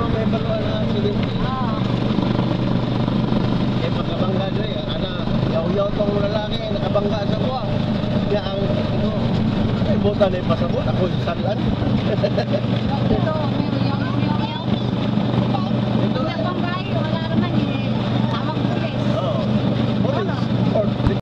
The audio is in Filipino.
may baluan na accident. Oo. Eh, pagkabangga doon eh. Ana, yaw-yaw tong lalaki, nakabangga sa buwa. Kaya ang, ito, ay, buta na yung pasabot. Ako yung salan. Ito, may